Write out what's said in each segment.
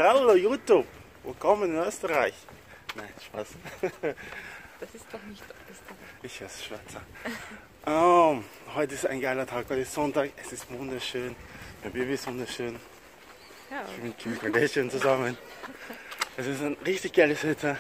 Hallo YouTube! Willkommen in Österreich! Nein, Spaß. Das ist doch nicht Österreich. Ich esse Schweizer. Heute ist ein geiler Tag, heute ist Sonntag, es ist wunderschön. Mein Baby ist wunderschön. Ja. Ich bin mit Kim Kardashian zusammen. Es ist ein richtig geiles Wetter.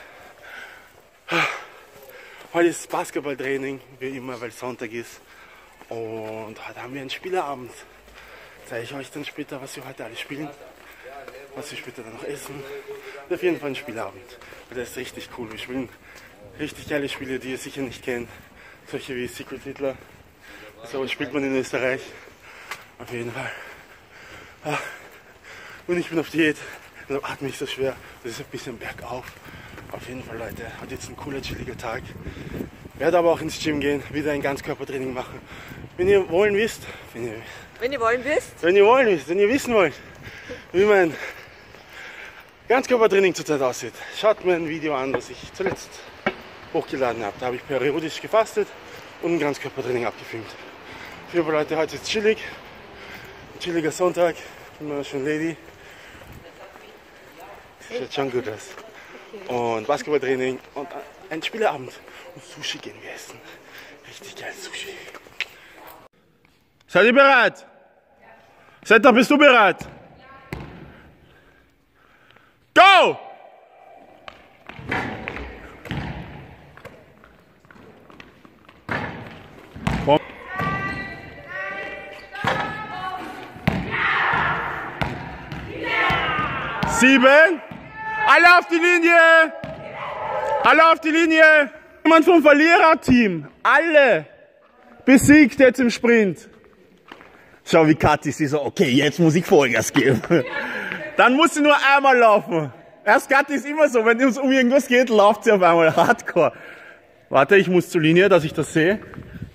Heute ist Basketballtraining, wie immer, weil Sonntag ist. Und heute haben wir einen Spieleabend. Zeige ich euch dann später, was wir heute alles spielen. Was wir später dann noch essen. Und auf jeden Fall ein Spieleabend. Und das ist richtig cool. Wir spielen richtig geile Spiele, die ihr sicher nicht kennt. Solche wie Secret Hitler. So spielt man in Österreich. Auf jeden Fall. Und ich bin auf Diät. Also atme ich so schwer. Das ist ein bisschen bergauf. Auf jeden Fall, Leute. Heute jetzt ein cooler, chilliger Tag. Werde aber auch ins Gym gehen. Wieder ein Ganzkörpertraining machen. Wenn ihr wollen wisst. Wenn ihr wissen wollt, wie mein Ganzkörpertraining zurzeit aussieht, schaut mir ein Video an, das ich zuletzt hochgeladen habe. Da habe ich periodisch gefastet und ein Ganzkörpertraining abgefilmt. Für Leute, heute ist chillig. Ein chilliger Sonntag. Immer schön Lady. Sieht schon gut aus. Und Basketballtraining und ein Spieleabend. Und Sushi gehen wir essen. Richtig geil Sushi. Seid ihr bereit? Setta, bist du bereit? Go! Komm. Sieben. Alle auf die Linie. Alle auf die Linie. Jemand vom Verliererteam. Alle besiegt jetzt im Sprint. Schau, wie Kathi sie so, okay, jetzt muss ich Vollgas geben. Dann muss sie nur einmal laufen. Erst Kathi ist immer so, wenn es um irgendwas geht, läuft sie auf einmal hardcore. Warte, ich muss zur Linie, dass ich das sehe.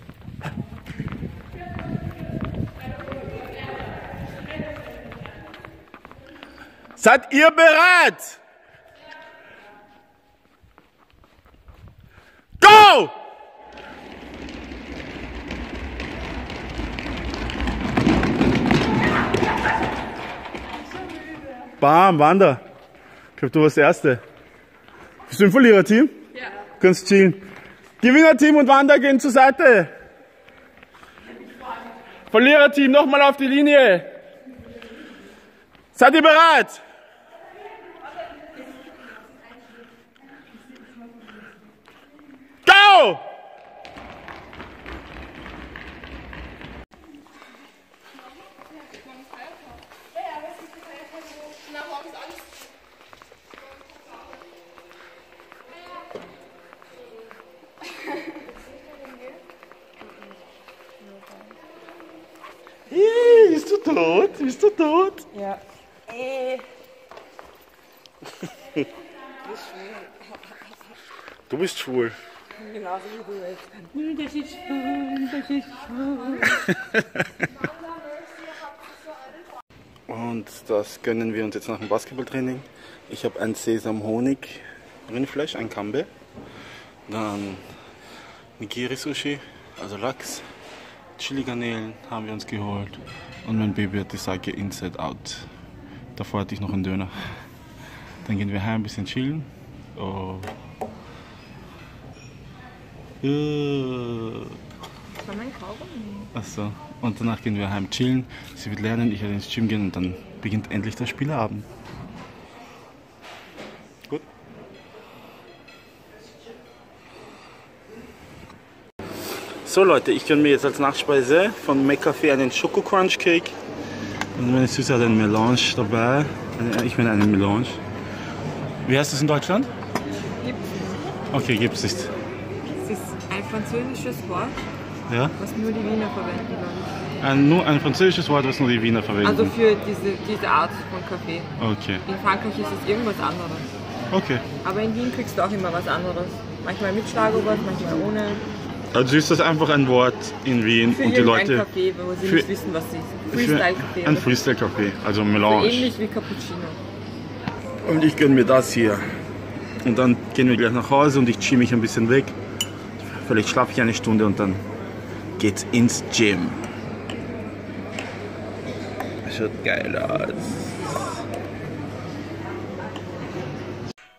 Seid ihr bereit? Go! Bam, Wanda. Ich glaube, du warst der Erste. Bist du im Verliererteam? Ja. Kannst chillen. Gewinnerteam und Wanda gehen zur Seite. Verliererteam, nochmal auf die Linie. Seid ihr bereit? Go! Bist du tot? Bist du tot? Ja. Du bist schwul. Genauso wie du jetzt. Das ist schwul, das ist schwul. Und das gönnen wir uns jetzt nach dem Basketballtraining. Ich habe ein Sesam-Honig Rindfleisch, ein Kambe. Dann Nigiri-Sushi, also Lachs. Chili-Garnelen haben wir uns geholt. Und mein Baby hat die Sake Inside Out. Davor hatte ich noch einen Döner. Dann gehen wir heim ein bisschen chillen. Oh. Das war mein Kaugummi. Achso. Und danach gehen wir heim chillen. Sie wird lernen, ich werde ins Gym gehen und dann beginnt endlich der Spieleabend. Gut. So Leute, ich gönne mir jetzt als Nachspeise von McCafé einen Schoko Crunch Cake. Und meine Süße hat einen Melange dabei. Ich meine einen Melange. Wie heißt das in Deutschland? Gibt's. Okay, gibt's nicht. Es ist ein französisches Wort, Ja? was nur die Wiener verwenden, glaube ich. Nur ein französisches Wort, was nur die Wiener verwenden. Also für diese Art von Kaffee. Okay. In Frankreich ist es irgendwas anderes. Okay. Aber in Wien kriegst du auch immer was anderes. Manchmal mit Schlagobers, manchmal ohne. Also ist das einfach ein Wort in Wien Für und die Leute. Kaffee, wo sie nicht wissen, was es ist. Freestyle-Kaffee. Ein Freestyle-Kaffee, also So Melange. ähnlich wie Cappuccino. Und ich gönne mir das hier. Und dann gehen wir gleich nach Hause und ich chill mich ein bisschen weg. Vielleicht schlafe ich eine Stunde und dann geht's ins Gym. Schaut geil aus.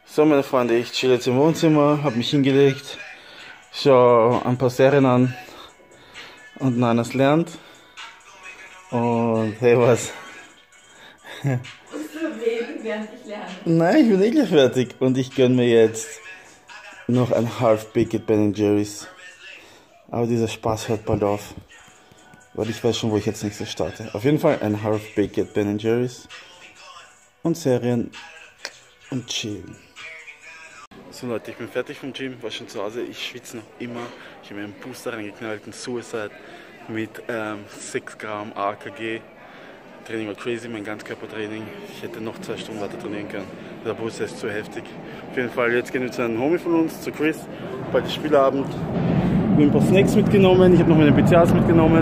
So meine Freunde, ich chill jetzt im Wohnzimmer, habe mich hingelegt, schau ein paar Serien an und Nanas lernt. Und hey, was? Musst du reden, während ich lerne? Nein, ich bin eh gleich fertig und ich gönn mir jetzt noch ein Half-Baked Ben Jerry's. Aber dieser Spaß hört bald auf, weil ich weiß schon, wo ich jetzt nächstes starte. Auf jeden Fall ein Half-Baked Ben Jerry's und Serien und chillen. So Leute, ich bin fertig vom Gym, war schon zu Hause, ich schwitze noch immer. Ich habe mir einen Booster reingeknallt, einen Suicide mit 6 Gramm AKG. Training war crazy, mein Ganzkörpertraining. Ich hätte noch 2 Stunden weiter trainieren können. Der Booster ist zu heftig. Auf jeden Fall, jetzt gehen wir zu einem Homie von uns, zu Chris, bald ist Spielabend. Ich habe ein paar Snacks mitgenommen, ich habe noch meine BCAs mitgenommen.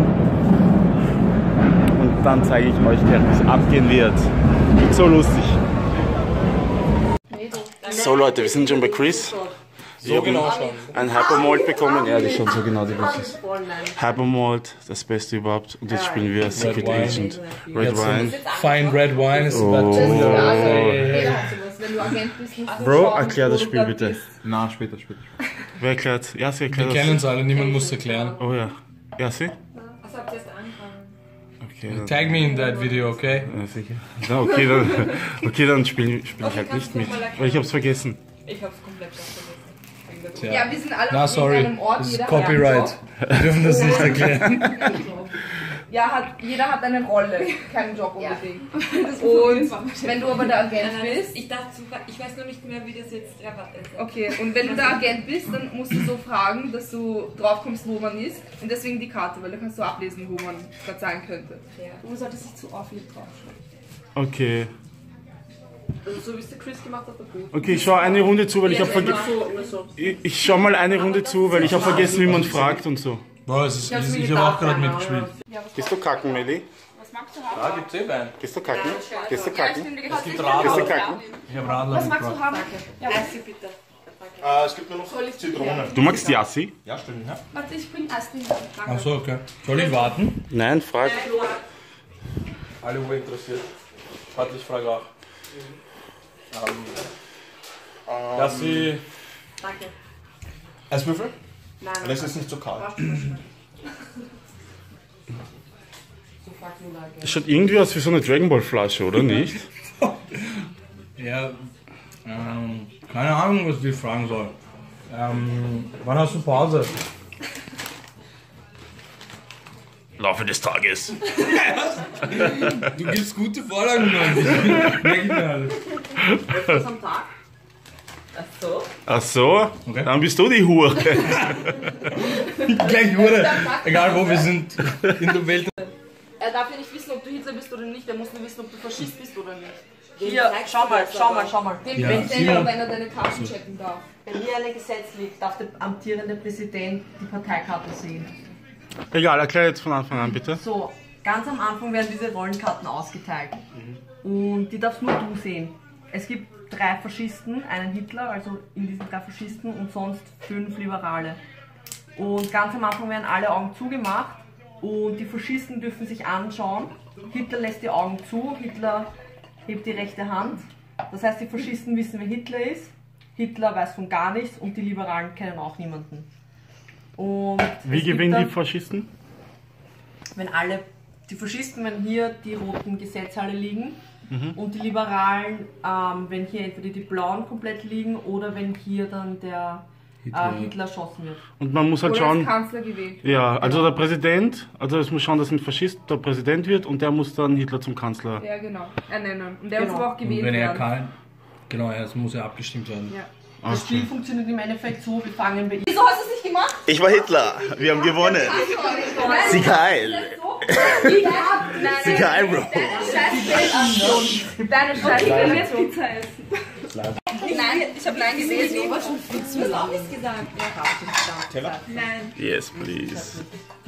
Und dann zeige ich euch, wie es abgehen wird. Wird so lustig. So Leute, wir sind schon bei Chris. So genau schon. Ein Hypermalt bekommen. Ja, die schauen so genau die Bitches. Hypermalt, das Beste überhaupt. Und jetzt spielen wir Secret Wine. Agent. Red Wine. Fine Red Wine ist Oh. Wenn du Agent bist, musst du Bro, schauen, erklär das wo Spiel du bitte. bist. Na, später. Wer erklärt? Ja, sie Wir erklärt kennen das. uns alle, niemand muss erklären. Oh ja. Ja, sie? Also habt ihr erst angefangen? Okay, dann, Tag me in that video, okay? ja, sicher. Na, okay, dann spiel ich halt nicht mit. Weil ich hab's vergessen. Ich hab's komplett vergessen. Tja. Ja, wir sind alle Na, in sorry, einem Ort, das ist jeder hat einen Copyright. Wir dürfen das nicht erklären. Job. Ja, jeder hat eine Rolle, keinen Job unbedingt. Und wenn du aber der Agent bist, Ich dachte, ich weiß noch nicht mehr, wie das jetzt ist. okay, und wenn du der Agent bist, dann musst du so fragen, dass du drauf kommst, wo man ist. Und deswegen die Karte, weil da kannst du ablesen, wo man gerade sein könnte. Du solltest nicht zu aufwendig draufschreiben. Okay. Also so wie es der Chris gemacht hat, war gut. Okay, ich schau eine Runde zu, weil ich hab vergessen. So. Ich schau mal eine Runde zu, weil ich hab vergessen, wie man fragt und so. Boah, ich habe auch gerade mitgespielt. Gehst du kacken, Melli? Was magst du haben? Da gibt's eh Wein. Gehst du kacken? Gehst du kacken? Es gibt Gehst du Radler. kacken? Ich habe Radler Was magst du mitgebracht. haben? Ja, Eissi bitte. Es gibt nur noch Zitrone. Du magst Yassi? Ja, stimmt, ja. warte, ich bring Eistee. Achso, okay. Soll ich warten? Nein, frag. Alle, wo interessiert. Warte, ich frage auch. Dass sie. Danke. Eiswürfel? Nein. Das ist nicht so kalt. Das schaut irgendwie aus wie so eine Dragon Ball Flasche, oder nicht? Ja, keine Ahnung, was ich fragen soll. Wann hast du Pause? Laufe des Tages. Du gibst gute Vorlagen, Mann. Merk ich mir alles. Was am Tag? Ach so. Ach so? Okay. Dann bist du die Hure. Gleich wurde. Egal wo wir sind in der Welt. Er darf ja nicht wissen, ob du Hitler bist oder nicht, er muss nur wissen, ob du Faschist bist oder nicht. Hier, schau mal. Den Ja, Präsidenten, Simon. wenn er deine Karten checken darf. Wenn hier ein Gesetz liegt, darf der amtierende Präsident die Parteikarte sehen. Egal, erklär jetzt von Anfang an bitte. So, ganz am Anfang werden diese Rollenkarten ausgeteilt. Und die darfst nur du sehen. Es gibt 3 Faschisten, einen Hitler, also in diesen 3 Faschisten und sonst 5 Liberale. Und ganz am Anfang werden alle Augen zugemacht und die Faschisten dürfen sich anschauen. Hitler lässt die Augen zu, Hitler hebt die rechte Hand. Das heißt, die Faschisten wissen, wer Hitler ist. Hitler weiß von gar nichts und die Liberalen kennen auch niemanden. Und Wie es gibt gewinnen dann- die Faschisten? wenn alle, die Faschisten, wenn hier die roten Gesetze alle liegen und die Liberalen, wenn hier entweder die blauen komplett liegen oder wenn hier dann der Hitler erschossen wird. Und man muss halt Oder als schauen. Kanzler gewählt. Ja, also der Präsident, also es muss schauen, dass ein Faschist der Präsident wird und der muss dann Hitler zum Kanzler. Ja, genau. Ernennen. Und der muss Genau. aber auch Und gewählt wenn er werden. kann, genau, ja, es muss ja abgestimmt werden. Ja. Das Spiel funktioniert im Endeffekt so, wir fangen bei Wieso hast du es nicht gemacht? Ich war Hitler, wir haben gewonnen. Sie geil. Sie geil, Bro. Deine Scheiße. Pizza essen. Nein, ich habe Nein gelesen. Du hast auch nichts gesagt. Nein. Yes, please.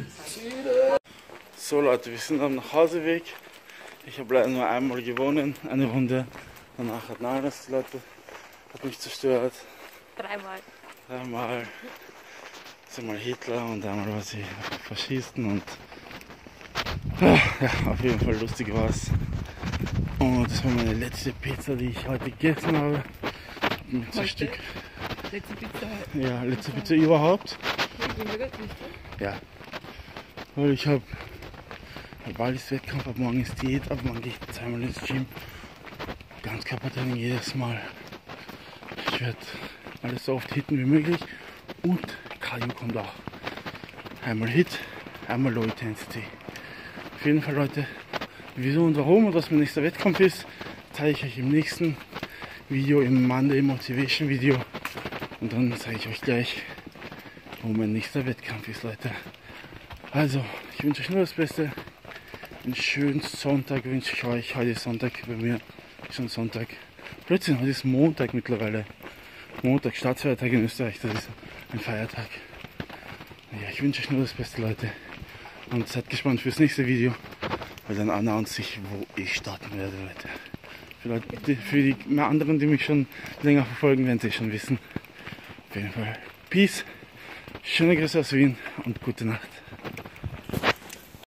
So Leute, wir sind am Nachhauseweg. Ich habe leider nur einmal gewonnen, eine Runde. Danach hat Nanas die Leute, hat mich zerstört. 3-mal. Das einmal Hitler und einmal war sie Faschisten und ja, auf jeden Fall lustig war es. Und das war meine letzte Pizza, die ich heute gegessen habe. mit so ein Stück. Letzte Pizza. Ja, letzte Pizza überhaupt. Wichtig. Ja. Weil ich habe bald ist Wettkampf, ab morgen ist Diät, ab morgen gehe ich zweimal ins Gym. Ganzkörpertraining jedes Mal. Ich werde alles so oft hitten wie möglich und Cardio kommt auch. Einmal Hit, einmal Low Intensity. Auf jeden Fall, Leute, wieso und warum und was mein nächster Wettkampf ist, zeige ich euch im nächsten Video, im Monday Motivation Video. Und dann zeige ich euch gleich, wo mein nächster Wettkampf ist, Leute. Also, ich wünsche euch nur das Beste. Einen schönen Sonntag wünsche ich euch. Heute ist Sonntag, bei mir ist schon Sonntag. Plötzlich, heute ist Montag mittlerweile. Montag, Staatsfeiertag in Österreich, das ist ein Feiertag. Ja, ich wünsche euch nur das Beste, Leute. Und seid gespannt fürs nächste Video, weil dann announce ich, wo ich starten werde, Leute. Für die anderen, die mich schon länger verfolgen, werden sie schon wissen. Auf jeden Fall. Peace. Schöne Grüße aus Wien und gute Nacht.